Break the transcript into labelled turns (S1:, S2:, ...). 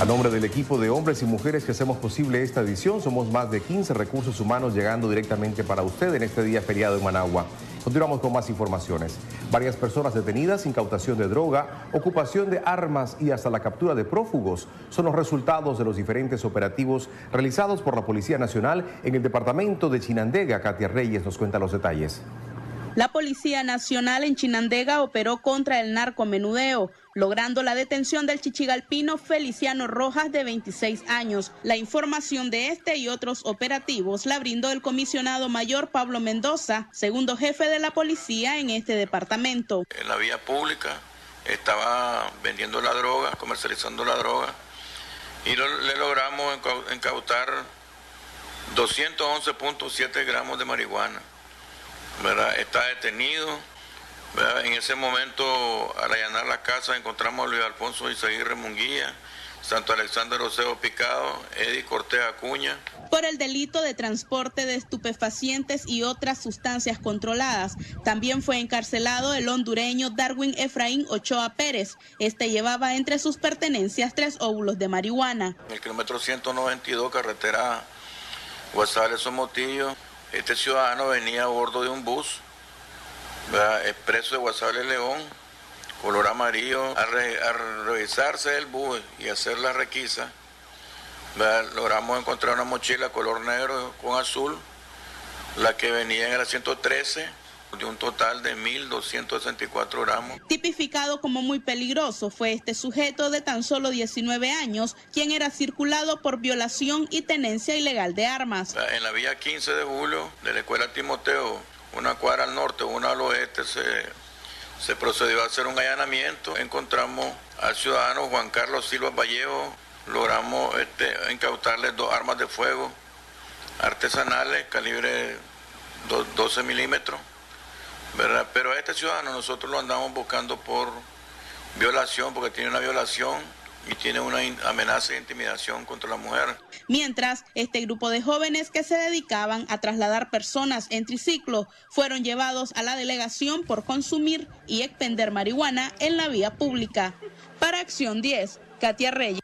S1: A nombre del equipo de hombres y mujeres que hacemos posible esta edición, somos más de 15 recursos humanos llegando directamente para usted en este día feriado en Managua. Continuamos con más informaciones. Varias personas detenidas, incautación de droga, ocupación de armas y hasta la captura de prófugos son los resultados de los diferentes operativos realizados por la Policía Nacional en el departamento de Chinandega. Katia Reyes nos cuenta los detalles.
S2: La Policía Nacional en Chinandega operó contra el narcomenudeo, logrando la detención del chichigalpino Feliciano Rojas, de 26 años. La información de este y otros operativos la brindó el comisionado mayor Pablo Mendoza, segundo jefe de la policía en este departamento.
S3: En la vía pública estaba vendiendo la droga, comercializando la droga, y le logramos incautar 211.7 gramos de marihuana. ¿Verdad? Está detenido. ¿Verdad? En ese momento, al allanar la casa, encontramos a Luis Alfonso Izaguirre Munguía, Santo Alexander Oceo Picado, Eddie Cortés Acuña.
S2: Por el delito de transporte de estupefacientes y otras sustancias controladas, también fue encarcelado el hondureño Darwin Efraín Ochoa Pérez. Este llevaba entre sus pertenencias 3 óvulos de marihuana.
S3: En el kilómetro 192, carretera Guasales-Somotillo, este ciudadano venía a bordo de un bus, ¿verdad?, expreso de Guasales-León, color amarillo. Al revisarse el bus y hacer la requisa, ¿verdad?, logramos encontrar una mochila color negro con azul, la que venía en el asiento 13, de un total de 1.264 gramos.
S2: Tipificado como muy peligroso fue este sujeto de tan solo 19 años, quien era circulado por violación y tenencia ilegal de armas.
S3: En la vía 15 de julio de la escuela Timoteo, una cuadra al norte, una al oeste, se procedió a hacer un allanamiento. Encontramos al ciudadano Juan Carlos Silva Vallejo, logramos incautarle 2 armas de fuego artesanales, calibre 12 milímetros. ¿Verdad? Pero a este ciudadano nosotros lo andamos buscando por violación, porque tiene una violación y tiene una amenaza de intimidación contra la mujer.
S2: Mientras, este grupo de jóvenes que se dedicaban a trasladar personas en triciclo fueron llevados a la delegación por consumir y expender marihuana en la vía pública. Para Acción 10, Katia Reyes.